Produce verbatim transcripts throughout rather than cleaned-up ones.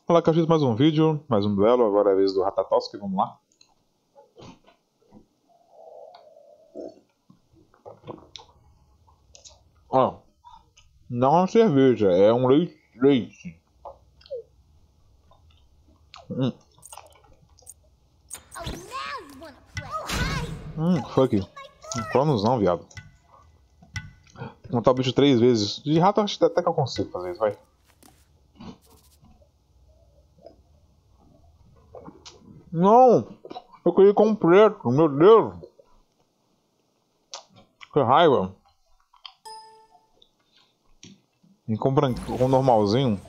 Olá, Cachito, mais um vídeo, mais um duelo, agora é a vez do Ratatoski, vamos lá. Ó, não é uma cerveja, é um leite. leite. Hum. Hum, fuck. Cronozão, viado. Tem que matar o bicho três vezes. De rato, acho até que eu consigo fazer isso, vai. Não! Eu queria com preto, meu Deus! Que raiva! E com branco, com normalzinho.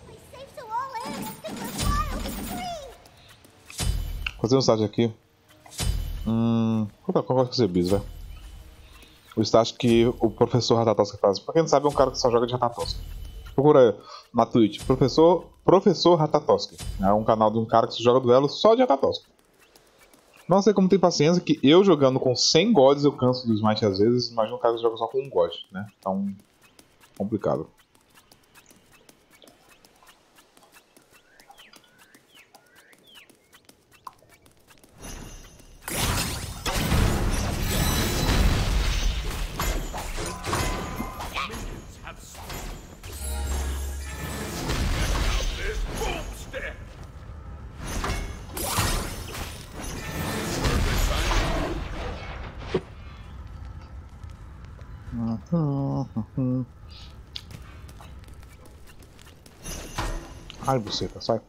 Vou fazer um site aqui. Hum. Qual que vai ser bis, velho? O stat que o professor Ratatoski faz. Pra quem não sabe, é um cara que só joga de Ratatoski. Procura na Twitch. Professor, professor Ratatoski. É um canal de um cara que se joga duelo só de Ratatoski. Não sei como tem paciência, que eu jogando com cem gods eu canso do smite às vezes. Imagina um cara que joga só com um god, né? Então, complicado. Ai, buceta, sai.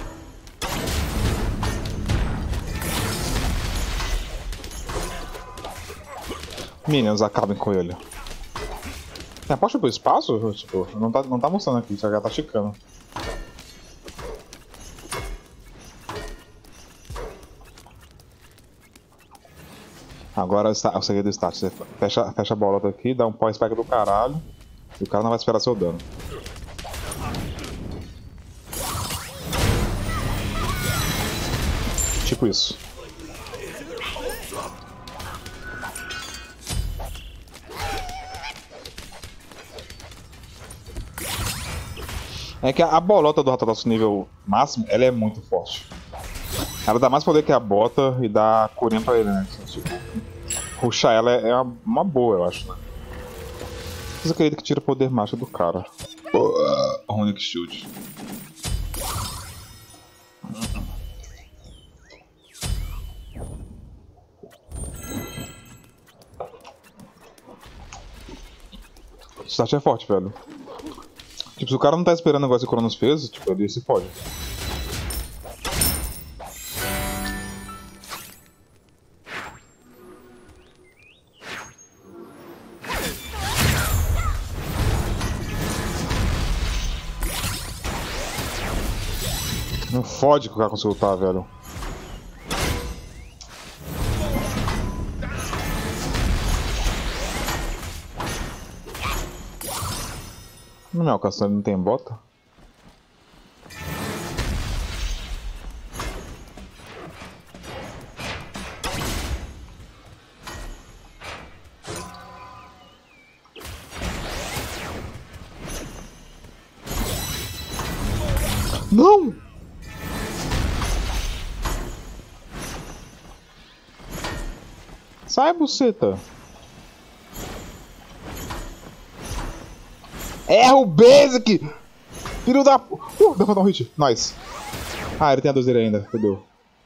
Minions, acabem com ele. É, pode ir pro espaço? Tipo, não tá, não tá mostrando aqui, já tá chicando. Agora o segredo do stat, você fecha, fecha a bola aqui, dá um pós-spec do caralho, e o cara não vai esperar seu dano. Tipo isso. É que a bolota do Ratatoski nível máximo, ela é muito forte. Ela dá mais poder que a bota e dá curinha pra ele, né? Tipo, rushar ela é uma, uma boa, eu acho, né? Mas eu queria que tira o poder mágico do cara. Oh, Runic Shield. O start é forte, velho. Tipo, se o cara não tá esperando o negócio que o Cronos fez, tipo, ele se pode. Não fode que o cara conseguiu lutar, velho. No meu alcance não tem bota? Não! Sai, buceta! Erra o basic! Filho da... Uh, deu pra dar um hit. Nice. Ah, ele tem a dozeira ainda. Fudeu.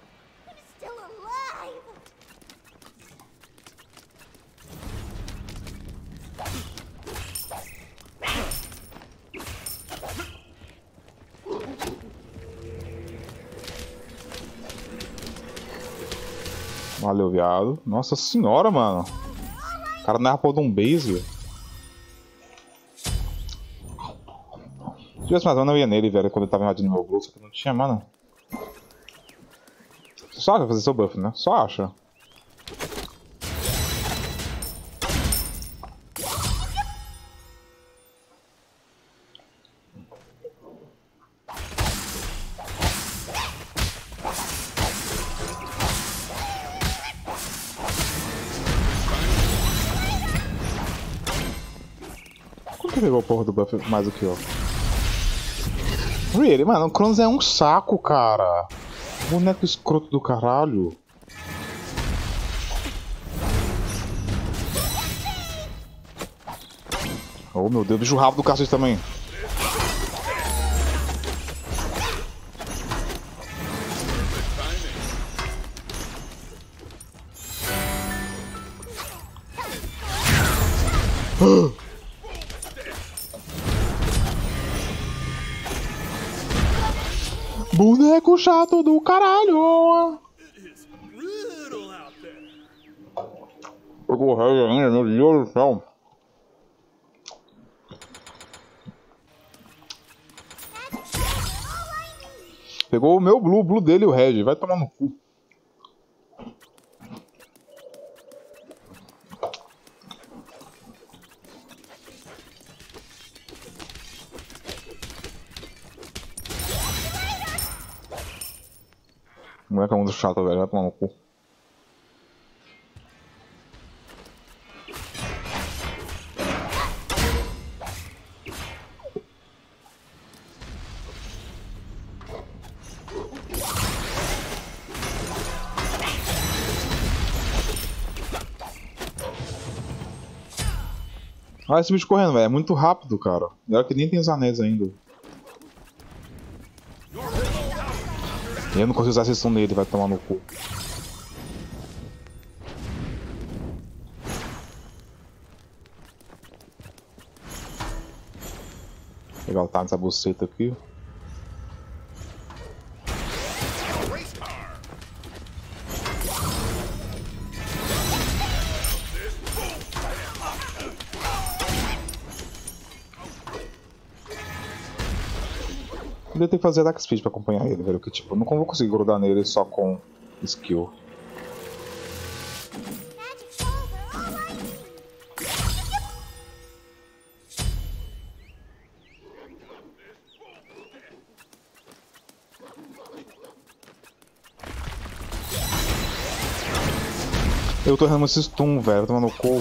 Valeu, viado. Nossa senhora, mano. O cara não erra por de um base. Se tivesse mais mana, eu ia nele, velho, quando ele tava invadindo meu bolso, que não tinha mana. Você só acha fazer seu buff, né? Só acha. Como que pegou o porra do buff mais do que eu? Really? Mano, o Cronos é um saco, cara. Boneco escroto do caralho. Oh meu Deus, bicho rápido do cacete também. Boneco chato do caralho. Pegou o rei ainda, meu Deus do céu. Pegou o meu blue, o blue dele e o red. Vai tomar no cu. O moleque é muito chato, velho. Vai tomar no cu. Ah, esse bicho correndo, velho. É muito rápido, cara. E olha que nem tem os anéis ainda. E eu não consigo usar a sessão nele, vai tomar no cu. Vou pegar o time dessa buceta aqui. Eu tenho que fazer attack speed pra acompanhar ele, velho. Que tipo, eu não vou conseguir grudar nele só com skill. Eu tô errando esse stun, velho. Tomando cu.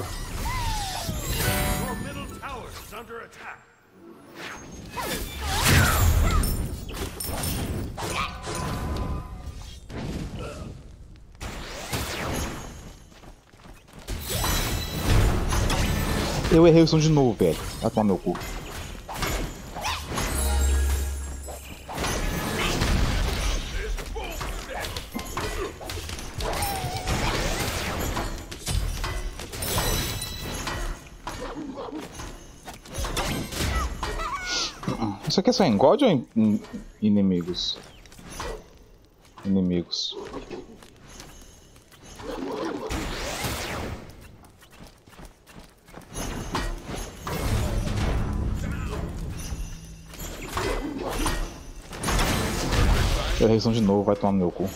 Eu errei o som de novo, velho. Vai tomar meu cu. Isso aqui é só em God ou em, em inimigos? Inimigos. Eu errei o som de novo, vai tomar no meu cu.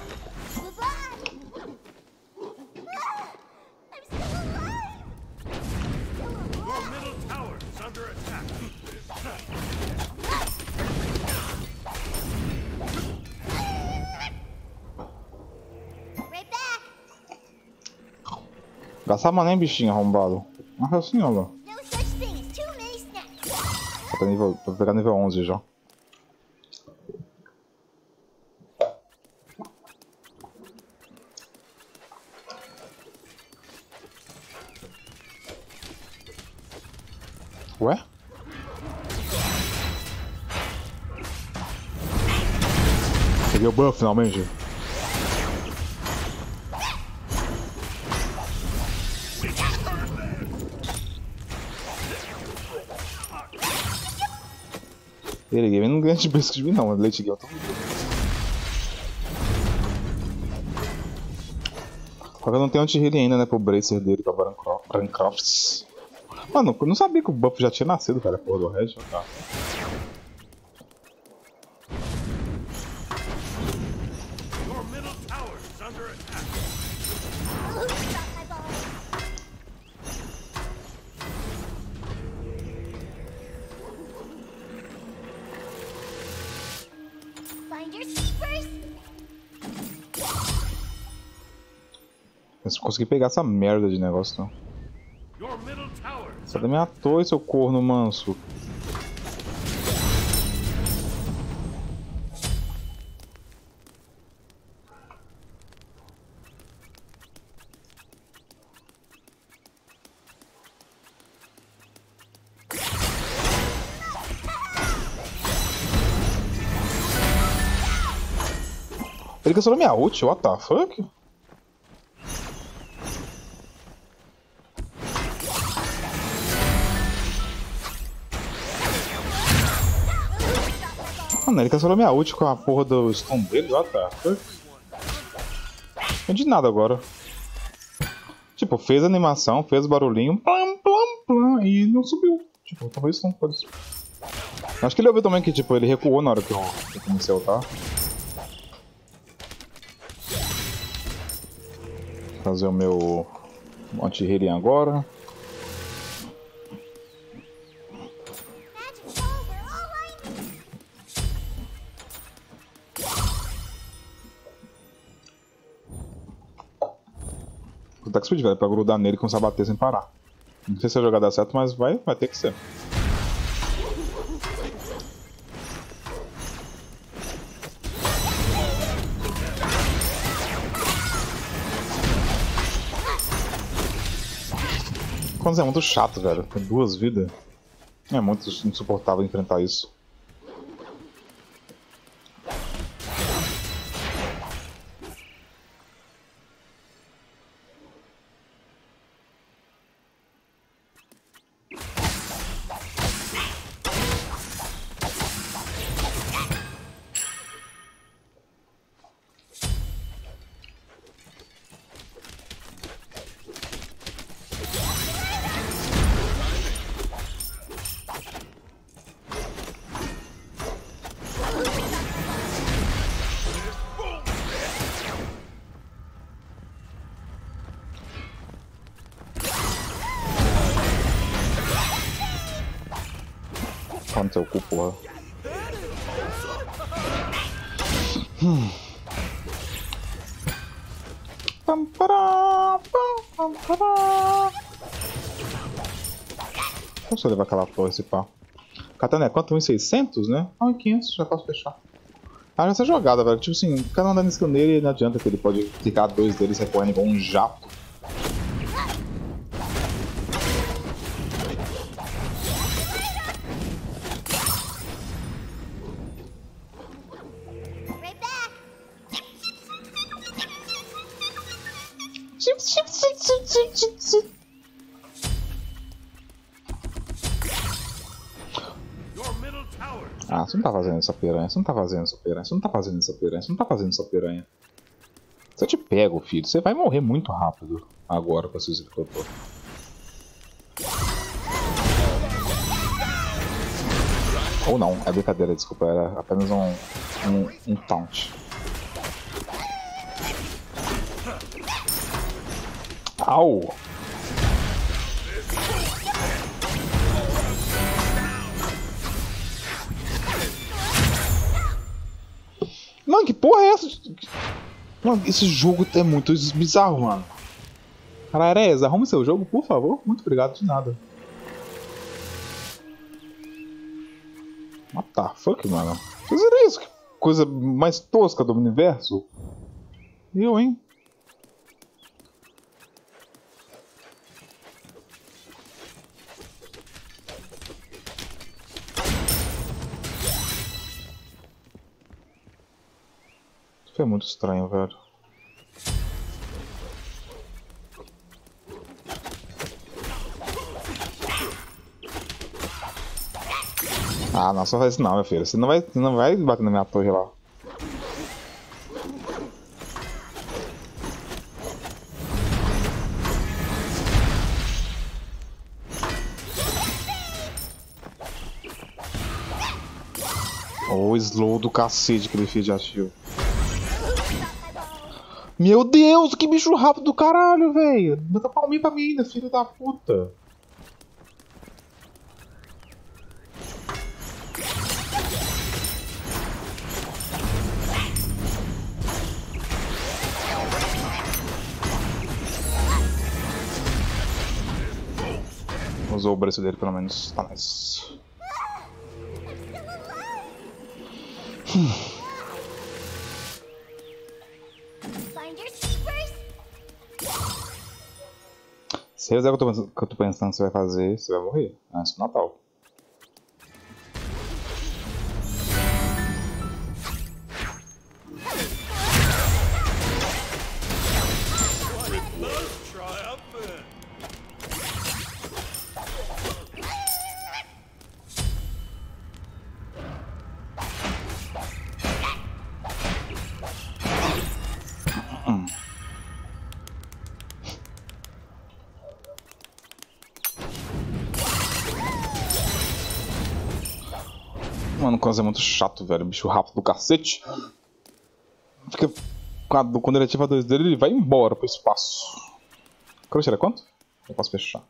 Gasta mana, hein, bichinho arrombado. Mas assim, olha. Vou nível, vou pegar nível onze já. Ué? Peguei o buff finalmente. Ele game não ganha de basic de mim não, late game eu tô muito. Só que eu não tenho anti-healing ainda, né, pro Bracer dele, pra Bancrofts. Mano, eu não sabia que o buff já tinha nascido, cara, porra do Red, tá. Eu consegui pegar essa merda de negócio, não. Sai da minha torre, seu corno manso. Ele cancelou minha ult, what the fuck? Mano, ele cancelou minha ult com a porra do stun dele, what the fuck? Não entendi nada agora. Tipo, fez a animação, fez o barulhinho, plam, plam, plam, e não subiu. Tipo, talvez não fosse. Acho que ele ouviu também que, tipo, ele recuou na hora que eu, que eu comecei a ultar. Fazer o meu anti-healing agora. Vou dar que speed, velho, pra grudar nele e começar a bater sem parar. Não sei se a jogada dá certo, mas vai, vai ter que ser. Quando é muito chato, velho. Tem duas vidas. É muito insuportável enfrentar isso. Tá no seu cu, porra. Hum. Pam, pará, pam, pam, pará. Deixa eu levar aquela torre esse pá. Katana é quanto? um mil e seiscentos, né? Ah, um quinhentos, já posso fechar. Ah, essa jogada, velho. Tipo assim, cada um dando skill nele e não adianta que ele pode ficar dois deles recorrendo igual um jato. Ah, você não tá fazendo essa piranha, você não tá fazendo essa piranha, você não tá fazendo essa piranha, você não tá fazendo essa piranha. Se eu te pego, filho, você vai morrer muito rápido agora com esse que eu tô. Ou não, é brincadeira, desculpa, era apenas um, um, um taunt. Au! Mano, que porra é essa? Mano, esse jogo é muito bizarro, mano. Cara, Ares, arrume seu jogo, por favor. Muito obrigado, de nada. What the fuck, mano? Vocês viram isso? Que coisa mais tosca do universo? Eu, hein? Isso é muito estranho, velho. Ah, não, só faz isso não, meu filho. Você não vai, você não vai bater na minha torre lá. O slow do cacete que ele fez de ativo. Meu Deus, que bicho rápido do caralho, velho. Bota palminha pra mim ainda, filho da puta. Usou o braço dele pelo menos, tá nice. Hum. Se eu fizer o que eu tô pensando que você vai fazer, você vai morrer antes do Natal. Mano, o Cronos é muito chato, velho. Bicho rápido do cacete. Fica... Quando ele ativa dois dele, ele vai embora pro espaço. Cronos era quanto? Eu posso fechar.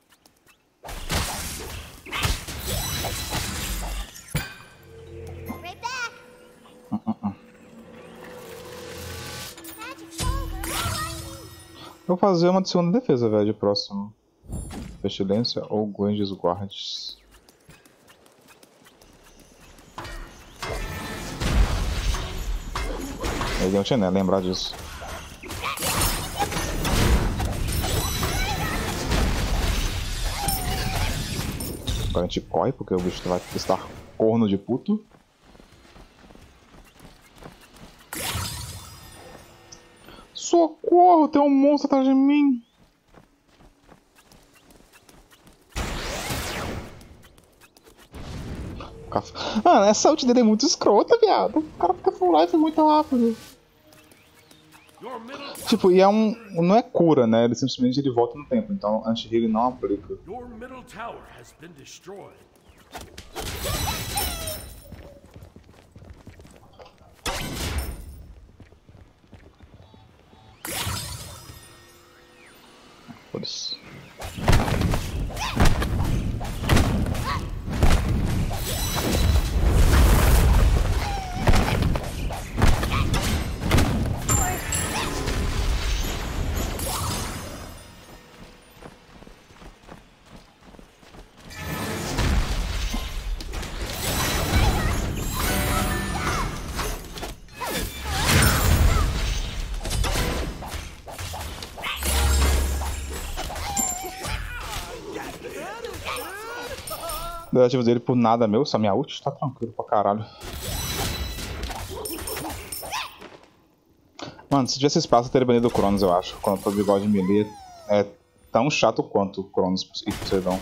Uh, uh, uh. Vou fazer uma de segunda defesa, velho, de próximo. Pestilência ou Guanges Guards. Ele não tinha nem lembrar disso. Agora a gente corre porque o bicho vai estar corno de puto. Socorro, tem um monstro atrás de mim. Mano, essa ult dele é muito escrota, viado. O cara fica full life muito rápido. Tipo, e é um... não é cura, né? Ele simplesmente ele volta no tempo, então anti-heal não aplica. Foda-se. Delativo dele por nada meu, só minha ult tá tranquilo pra caralho. Mano, se tivesse espaço eu teria banido o Cronos, eu acho. Quando o bigode melee é tão chato quanto o Cronos e Poseidon.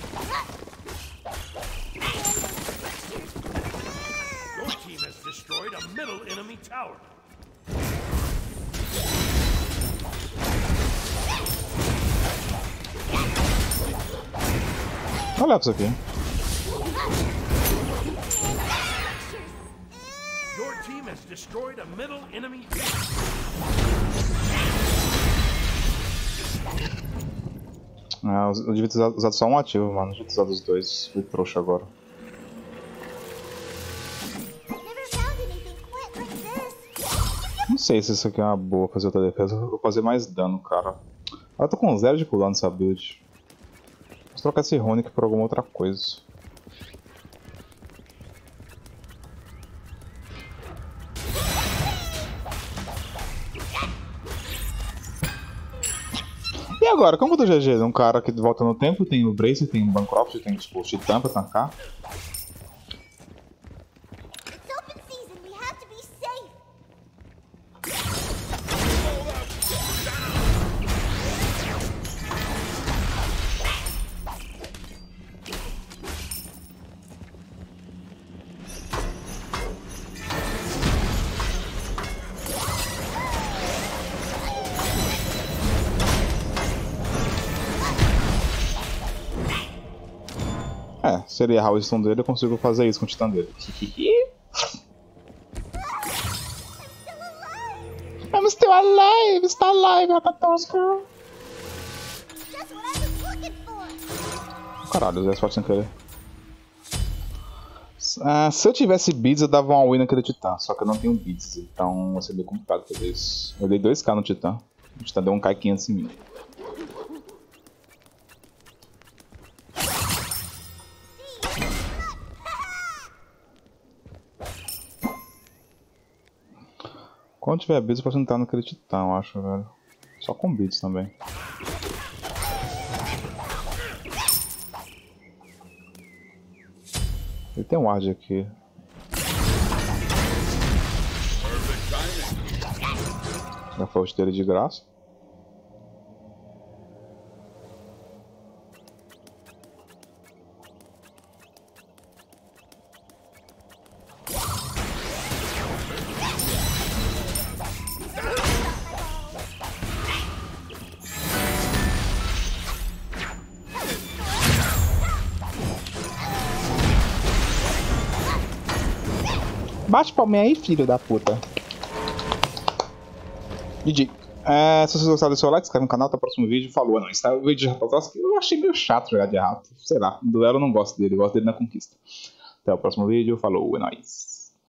Olha pra isso aqui. Ah, eu devia ter usado só um ativo, mano. Não devia ter usado os dois. Fui trouxa agora. Não sei se isso aqui é uma boa fazer outra defesa. Eu vou fazer mais dano, cara. Eu tô com zero de cooldown nessa build. Vou trocar esse Runic por alguma outra coisa. E agora, como eu tô G G? Um cara que volta no tempo, tem o Brace, tem o Bancroft, tem tipo, o Titã pra tancar. É, se ele errar o stun dele, eu consigo fazer isso com o Titã dele. I'm still alive! Está alive, Ratatosca! Caralho, usei spot sem querer. Ah, se eu tivesse beads, eu dava uma win naquele Titã, só que eu não tenho beads, então vai ser bem complicado fazer isso. Eu dei dois K no Titã, o Titã deu um K quinhentos em mim. Quando tiver beats, eu posso entrar naquele Titã, eu acho, velho. Só com beats também. Ele tem um ward aqui. Já foi o dele de graça. Bate palminha aí, filho da puta. G G. É, se vocês gostaram, deixa o like, se inscreve no canal, até o próximo vídeo. Falou, não. Esse vídeo de Ratatosk eu achei meio chato jogar de rato. Sei lá, no duelo eu não gosto dele, eu gosto dele na conquista. Até o próximo vídeo, falou, é nóis.